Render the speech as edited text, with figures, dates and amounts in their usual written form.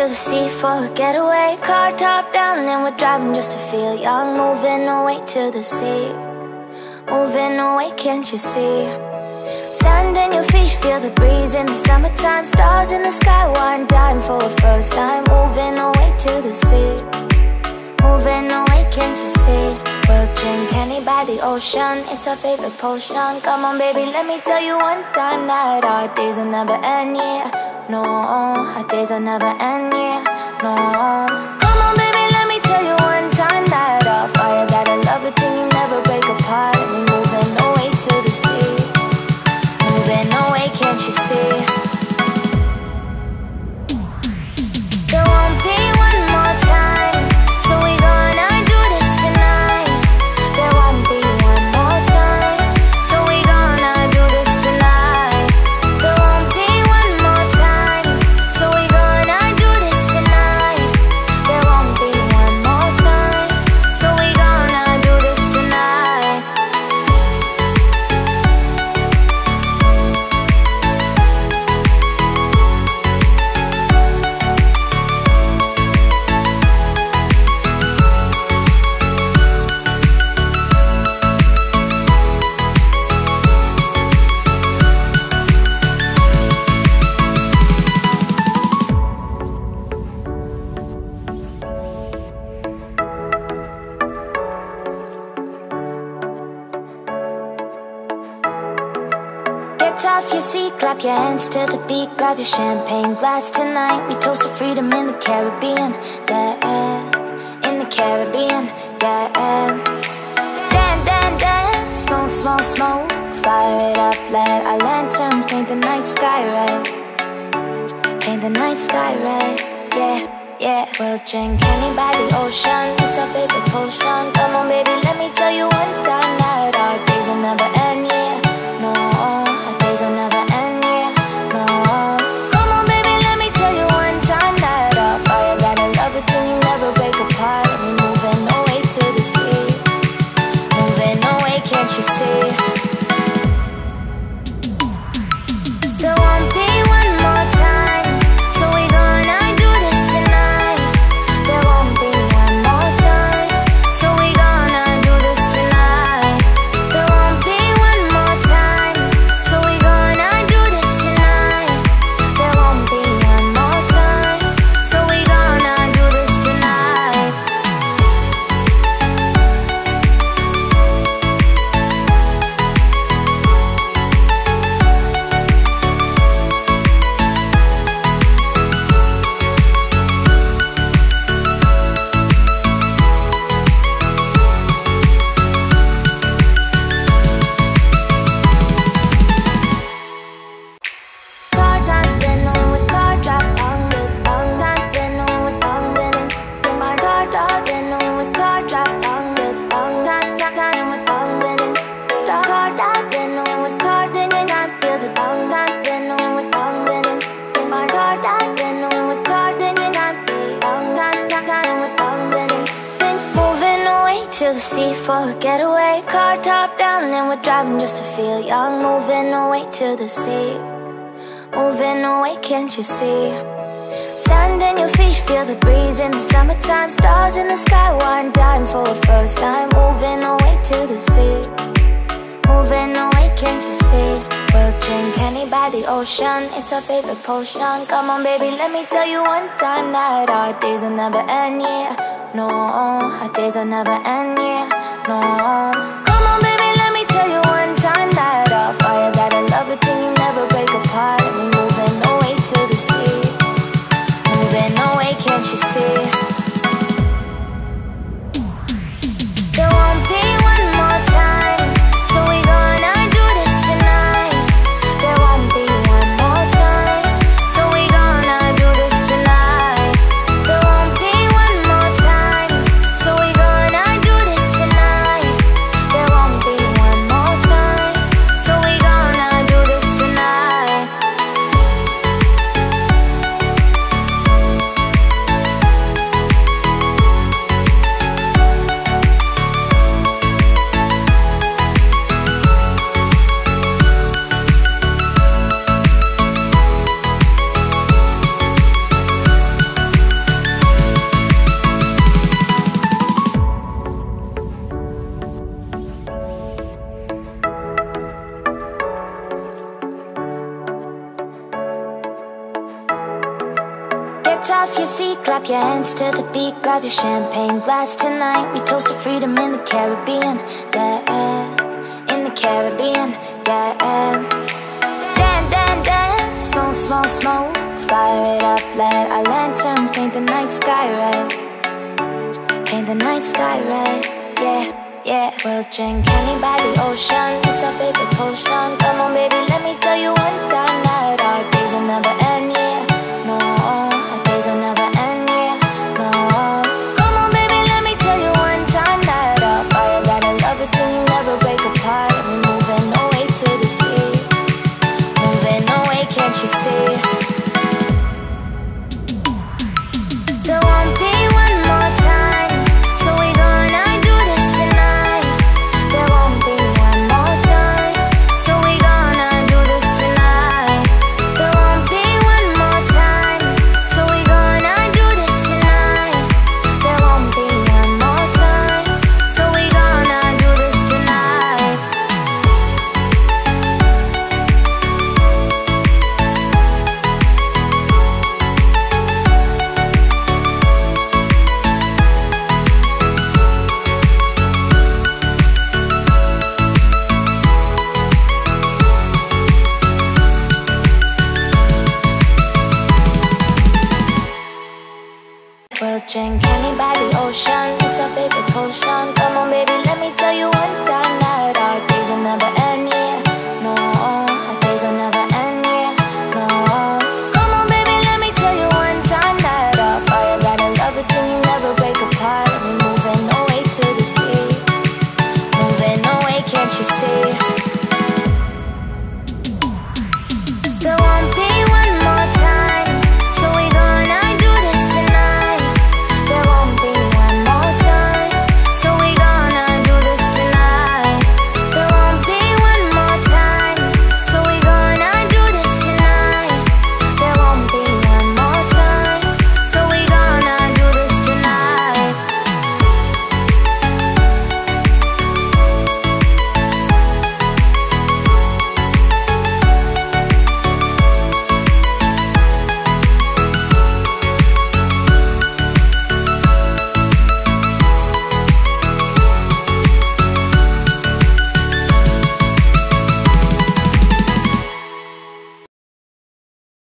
the sea for a getaway. Car top down and we're driving just to feel young. Moving away to the sea, moving away, can't you see? Sand in your feet, feel the breeze in the summertime. Stars in the sky, one dime for a first time. Moving away to the sea, moving away, can't you see? We'll drink honey by the ocean, it's our favorite potion. Come on baby, let me tell you one time that our days will never end, yeah. No, our days will never end, yeah. No. Come on baby, let me tell you one time that our fire got a love it till you never break apart. And we're moving away to the sea, moving away, can't you see? There won't be one more time, so we gonna do this tonight. There won't be one more time, so we gonna do this tonight. There won't be one more time, so we gonna do this tonight. There won't be one more time, so we gonna do this tonight. Get off your seat, clap your hands to the beat. Grab your champagne glass tonight. We toast to freedom in the Caribbean, yeah. In the Caribbean, yeah. Dan, dan, dan, smoke, smoke, smoke. Fire it up, let our lanterns paint the night sky red. Paint the night sky red, yeah, yeah. We'll drink honey by the ocean, it's our favorite potion. Come on baby, let me tell you one time that our days will never end, yeah. No, our days will never end, yeah. No. Come on baby, let me tell you one time that our fire got a love it till you never break apart. And we're moving away to the sea, moving away, can't you see? There won't be one more time, so we gonna do this tonight. There won't be one more time, so we gonna do this tonight. There won't be one more time, so we gonna do this tonight. There won't be one more time, so we gonna do this tonight. Car top, then when we car drop down, down, down, then when we down, then my car top, then when we car drop down, down, down, down, then we down, then car top, then when we car, then you not feel the down, down, then when we down, then my car top, then when we car, then you not be down, down, down, then we down, then moving away to the sea for a getaway. Car top down and we're driving just to feel young. Moving away to the sea, moving away, can't you see? Sand in your feet, feel the breeze in the summertime. Stars in the sky, one dime for a first time. Moving away to the sea, moving away, can't you see? We'll drink honey by the ocean, it's our favorite potion. Come on baby, let me tell you one time that our days will never end, yeah. No, our days will never end, yeah. No. Come on baby, let me tell you one time that our fire got a love it till you never break apart. And we're moving away to the sea, moving away, can't you see? There won't be one more time, so we gonna do this tonight. There won't be one more time, so we gonna do this tonight. There won't be one more time, so we gonna do this tonight. kicked off your seat, clap your hands to the beat, grab your champagne glass tonight. We toast to freedom in the Caribbean, yeah, in the Caribbean, yeah. Dan, dan, dan, smoke, smoke, smoke, fire it up, let our lanterns paint the night sky red, paint the night sky red, yeah. Yeah, we'll drink honey by the ocean. It's our favorite potion. Come on, baby, let me tell you one time that our days will never end, yeah. No, our days will never end, yeah. No. Come on, baby, let me tell you one time that our fire gotta love it till you never break apart. We're moving away to the sea, moving away, can't you see? There won't be one more time, so we gonna do this tonight. There won't be one more time, so we gonna do this tonight. There won't be one more time, so we gonna do this tonight. There won't be one more time, so we gonna do this tonight. We'll drink honey